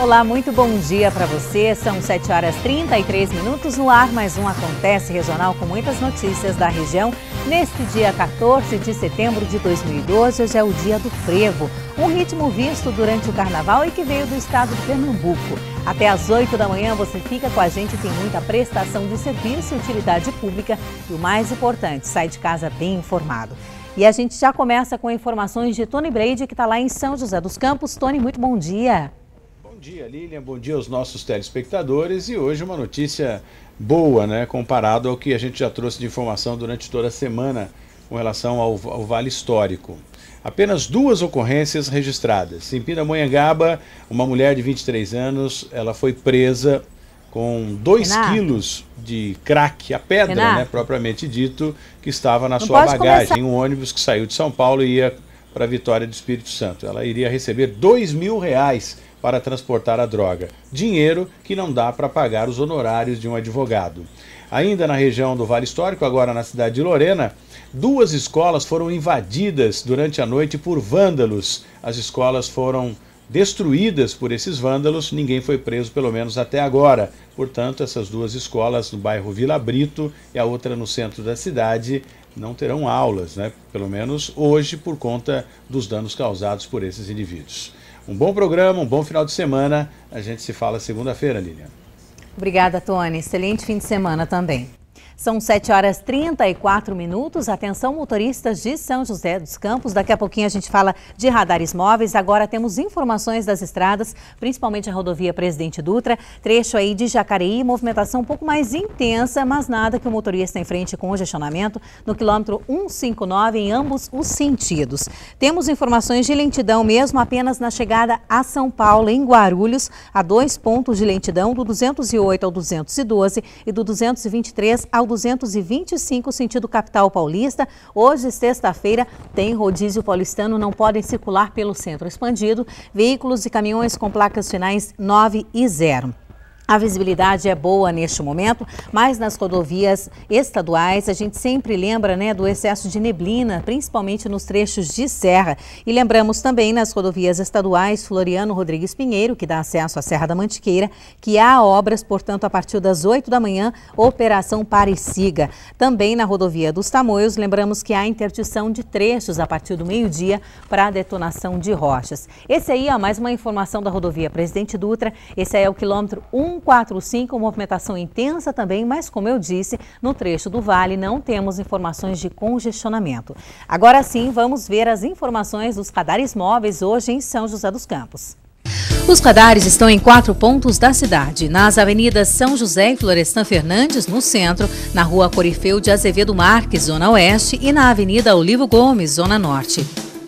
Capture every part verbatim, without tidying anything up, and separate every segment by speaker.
Speaker 1: Olá, muito bom dia para você. São sete horas e trinta e três minutos no ar. Mais um Acontece Regional com muitas notícias da região. Neste dia quatorze de setembro de dois mil e doze, hoje é o dia do frevo. Um ritmo visto durante o carnaval e que veio do estado de Pernambuco. Até às oito da manhã você fica com a gente, tem muita prestação de serviço e utilidade pública. E o mais importante, sai de casa bem informado. E a gente já começa com informações de Tony Brady, que está lá em São José dos Campos. Tony, muito bom dia.
Speaker 2: Bom dia, Lilian. Bom dia aos nossos telespectadores. E hoje uma notícia boa, né, comparado ao que a gente já trouxe de informação durante toda a semana com relação ao, ao Vale Histórico. Apenas duas ocorrências registradas. Em Pindamonhangaba, uma mulher de vinte e três anos, ela foi presa com dois quilos de crack, a pedra, Renato, né, propriamente dito, que estava na Não sua bagagem, começar. em um ônibus que saiu de São Paulo e ia para Vitória do Espírito Santo. Ela iria receber dois mil reais para transportar a droga. Dinheiro que não dá para pagar os honorários de um advogado. Ainda na região do Vale Histórico, agora na cidade de Lorena, duas escolas foram invadidas durante a noite por vândalos. As escolas foram destruídas por esses vândalos, ninguém foi preso, pelo menos até agora. Portanto, essas duas escolas no bairro Vila Brito e a outra no centro da cidade não terão aulas, né? Pelo menos hoje, por conta dos danos causados por esses indivíduos. Um bom programa, um bom final de semana. A gente se fala segunda-feira, Lilian.
Speaker 1: Obrigada, Tony. Excelente fim de semana também. São sete horas e trinta e quatro minutos. Atenção, motoristas de São José dos Campos. Daqui a pouquinho a gente fala de radares móveis. Agora temos informações das estradas, principalmente a rodovia Presidente Dutra. Trecho aí de Jacareí, movimentação um pouco mais intensa, mas nada que o motorista enfrente congestionamento no quilômetro cento e cinquenta e nove em ambos os sentidos. Temos informações de lentidão mesmo apenas na chegada a São Paulo, em Guarulhos, a dois pontos de lentidão, do duzentos e oito ao duzentos e doze e do duzentos e vinte e três ao duzentos e vinte e cinco, sentido capital paulista. Hoje, sexta-feira, tem rodízio paulistano, não podem circular pelo centro expandido veículos e caminhões com placas finais nove e zero. A visibilidade é boa neste momento, mas nas rodovias estaduais a gente sempre lembra, né, do excesso de neblina, principalmente nos trechos de serra. E lembramos também nas rodovias estaduais Floriano Rodrigues Pinheiro, que dá acesso à Serra da Mantiqueira, que há obras, portanto, a partir das oito da manhã, Operação Pare e Siga. Também na rodovia dos Tamoios, lembramos que há interdição de trechos a partir do meio-dia para a detonação de rochas. Esse aí é mais uma informação da rodovia Presidente Dutra. Esse aí é o quilômetro um. cento e quarenta e cinco, movimentação intensa também, mas como eu disse, no trecho do Vale não temos informações de congestionamento. Agora sim, vamos ver as informações dos radares móveis hoje em São José dos Campos. Os radares estão em quatro pontos da cidade, nas avenidas São José e Florestan Fernandes, no centro, na rua Corifeu de Azevedo Marques, zona oeste, e na avenida Olivo Gomes, zona norte.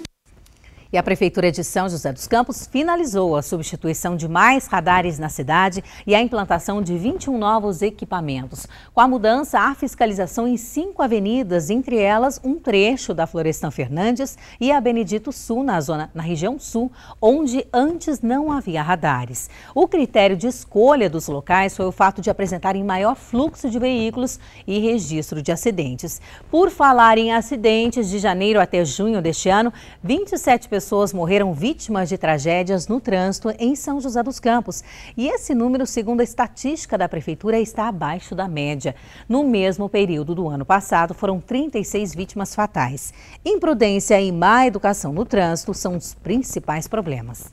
Speaker 1: E a Prefeitura de São José dos Campos finalizou a substituição de mais radares na cidade e a implantação de vinte e um novos equipamentos. Com a mudança, há fiscalização em cinco avenidas, entre elas um trecho da Florestan Fernandes e a Benedito Sul, na, zona, na região sul, onde antes não havia radares. O critério de escolha dos locais foi o fato de apresentarem maior fluxo de veículos e registro de acidentes. Por falar em acidentes, de janeiro até junho deste ano, vinte e sete pessoas pessoas morreram vítimas de tragédias no trânsito em São José dos Campos. E esse número, segundo a estatística da Prefeitura, está abaixo da média. No mesmo período do ano passado, foram trinta e seis vítimas fatais. Imprudência e má educação no trânsito são os principais problemas.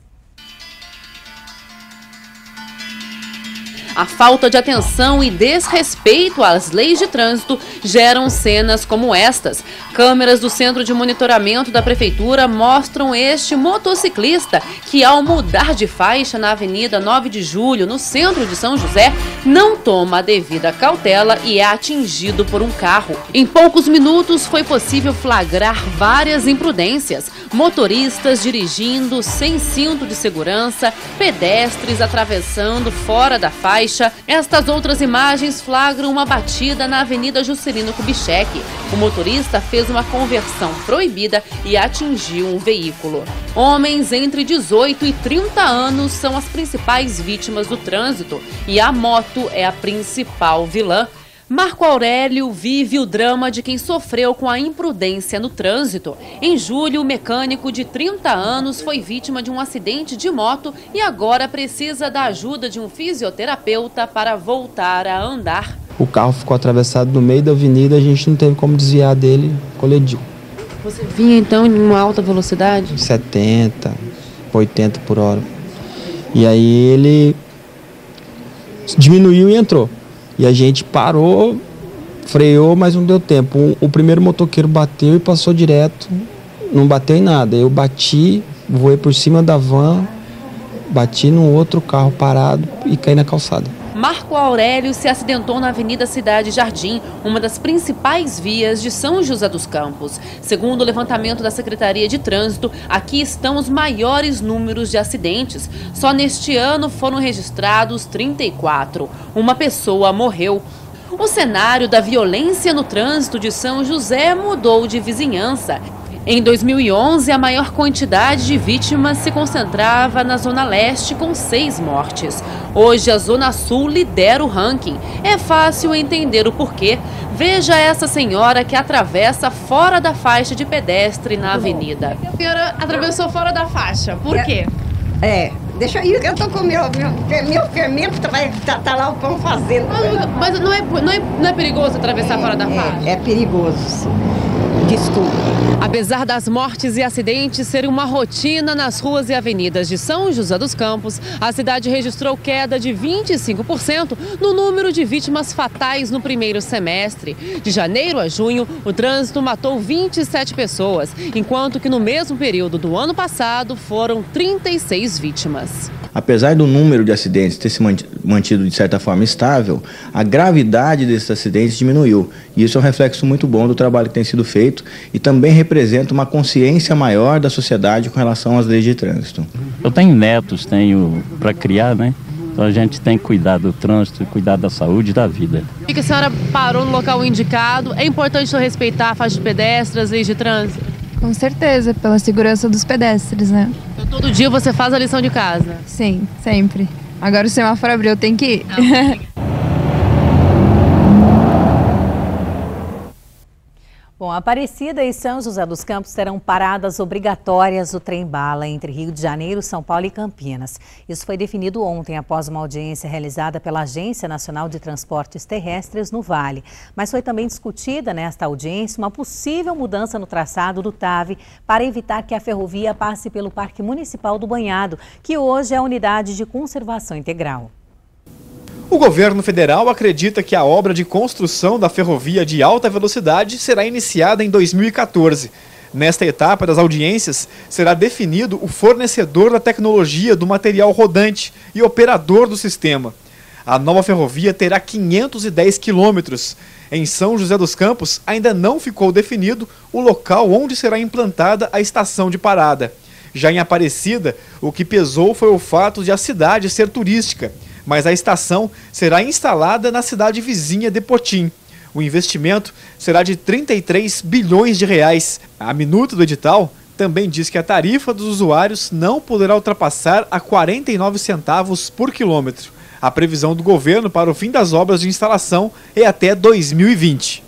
Speaker 3: A falta de atenção e desrespeito às leis de trânsito geram cenas como estas. Câmeras do Centro de Monitoramento da Prefeitura mostram este motociclista que, ao mudar de faixa na Avenida nove de julho, no centro de São José, não toma a devida cautela e é atingido por um carro. Em poucos minutos foi possível flagrar várias imprudências. Motoristas dirigindo sem cinto de segurança, pedestres atravessando fora da faixa. Estas outras imagens flagram uma batida na Avenida Juscelino Kubitschek. O motorista fez uma conversão proibida e atingiu um veículo. Homens entre dezoito e trinta anos são as principais vítimas do trânsito e a moto é a principal vilã. Marco Aurélio vive o drama de quem sofreu com a imprudência no trânsito. Em julho, o mecânico de trinta anos foi vítima de um acidente de moto e agora precisa da ajuda de um fisioterapeuta para voltar a andar.
Speaker 4: O carro ficou atravessado no meio da avenida, a gente não teve como desviar dele, colidiu.
Speaker 3: Você vinha então em uma alta velocidade?
Speaker 4: setenta, oitenta por hora. E aí ele diminuiu e entrou. E a gente parou, freou, mas não deu tempo. O, o primeiro motoqueiro bateu e passou direto, não bateu em nada. Eu bati, voei por cima da van, bati num outro carro parado e caí na calçada.
Speaker 3: Marco Aurélio se acidentou na Avenida Cidade Jardim, uma das principais vias de São José dos Campos. Segundo o levantamento da Secretaria de Trânsito, aqui estão os maiores números de acidentes. Só neste ano foram registrados trinta e quatro. Uma pessoa morreu. O cenário da violência no trânsito de São José mudou de vizinhança. Em dois mil e onze, a maior quantidade de vítimas se concentrava na Zona Leste, com seis mortes. Hoje, a Zona Sul lidera o ranking. É fácil entender o porquê. Veja essa senhora que atravessa fora da faixa de pedestre na avenida.
Speaker 5: A senhora atravessou fora da faixa, por quê?
Speaker 6: É, deixa aí que eu tô com meu, meu, meu fermento, tá, tá, tá lá o pão fazendo.
Speaker 3: Mas, mas não, é, não, é, não é perigoso atravessar
Speaker 6: é,
Speaker 3: fora da faixa?
Speaker 6: É, é perigoso, sim. Desculpa.
Speaker 3: Apesar das mortes e acidentes serem uma rotina nas ruas e avenidas de São José dos Campos, a cidade registrou queda de vinte e cinco por cento no número de vítimas fatais no primeiro semestre. De janeiro a junho, o trânsito matou vinte e sete pessoas, enquanto que no mesmo período do ano passado foram trinta e seis vítimas.
Speaker 7: Apesar do número de acidentes ter se mantido de certa forma estável, a gravidade desses acidentes diminuiu. E isso é um reflexo muito bom do trabalho que tem sido feito e também representa uma consciência maior da sociedade com relação às leis de trânsito.
Speaker 8: Eu tenho netos, tenho para criar, né? Então a gente tem que cuidar do trânsito, cuidar da saúde e da vida.
Speaker 3: E que a senhora parou no local indicado, é importante respeitar a faixa de pedestre, as leis de trânsito?
Speaker 9: Com certeza, pela segurança dos pedestres, né?
Speaker 3: Então, todo dia você faz a lição de casa?
Speaker 9: Sim, sempre. Agora o semáforo abriu, tem que ir. Não.
Speaker 1: Bom, Aparecida e São José dos Campos terão paradas obrigatórias do trem-bala entre Rio de Janeiro, São Paulo e Campinas. Isso foi definido ontem após uma audiência realizada pela Agência Nacional de Transportes Terrestres no Vale. Mas foi também discutida nesta audiência uma possível mudança no traçado do T A V para evitar que a ferrovia passe pelo Parque Municipal do Banhado, que hoje é a unidade de conservação integral.
Speaker 10: O governo federal acredita que a obra de construção da ferrovia de alta velocidade será iniciada em dois mil e quatorze. Nesta etapa das audiências, será definido o fornecedor da tecnologia do material rodante e operador do sistema. A nova ferrovia terá quinhentos e dez quilômetros. Em São José dos Campos, ainda não ficou definido o local onde será implantada a estação de parada. Já em Aparecida, o que pesou foi o fato de a cidade ser turística, mas a estação será instalada na cidade vizinha de Potim. O investimento será de trinta e três bilhões de reais. A minuta do edital também diz que a tarifa dos usuários não poderá ultrapassar a quarenta e nove centavos por quilômetro. A previsão do governo para o fim das obras de instalação é até dois mil e vinte.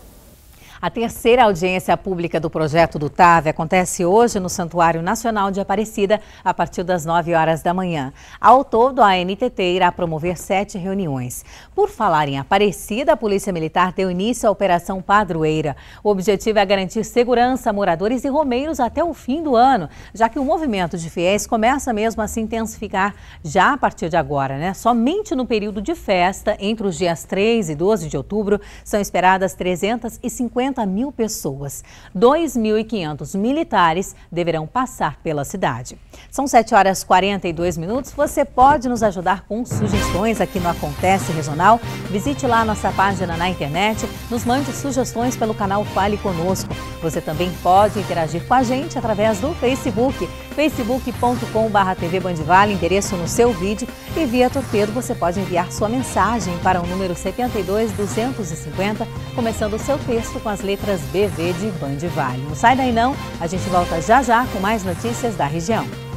Speaker 1: A terceira audiência pública do projeto do T A V acontece hoje no Santuário Nacional de Aparecida, a partir das nove horas da manhã. Ao todo, a A N T T irá promover sete reuniões. Por falar em Aparecida, a Polícia Militar deu início à Operação Padroeira. O objetivo é garantir segurança a moradores e romeiros até o fim do ano, já que o movimento de fiéis começa mesmo a se intensificar já a partir de agora, né? Somente no período de festa, entre os dias três e doze de outubro, são esperadas trezentas e cinquenta mil pessoas. dois mil e quinhentos militares deverão passar pela cidade. São sete horas e quarenta e dois minutos. Você pode nos ajudar com sugestões aqui no Acontece Regional. Visite lá a nossa página na internet. Nos mande sugestões pelo canal Fale Conosco. Você também pode interagir com a gente através do Facebook, facebook ponto com barra T V Bandivale, endereço no seu vídeo. E via torpedo você pode enviar sua mensagem para o número setenta e dois, duzentos e cinquenta, começando o seu texto com as letras B V de Bandivale. Não sai daí não, a gente volta já já com mais notícias da região.